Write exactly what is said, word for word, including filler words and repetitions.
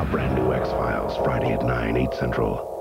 brand new X-Files, Friday at nine, eight Central.